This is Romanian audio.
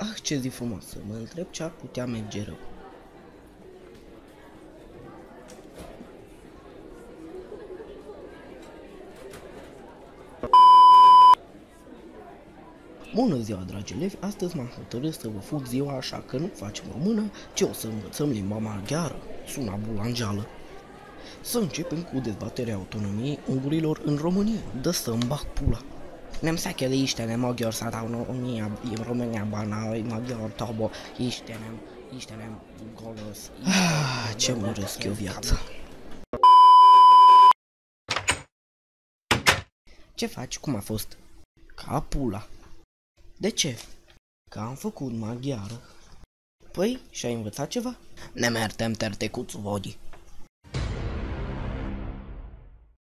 Ah, ce zi frumoasă, mă întreb ce ar putea merge rău. Bună ziua, dragi elevi, astăzi m-am hotărât să vă fut ziua, așa că nu facem română, ci o să învățăm limba maghiară. Sună bulangeală. Să începem cu dezbaterea autonomiei ungurilor în România. Dă să-mi bag pula. Nem szekeli Istenem magyar autonomia în România, bana, magyar tabo, Istenem golos. Ce mă urăsc eu viața. Ce faci? Cum a fost? Ca pula. De ce? Că am făcut maghiară. Păi, și-ai învățat ceva? Nem értem te kucu vodi.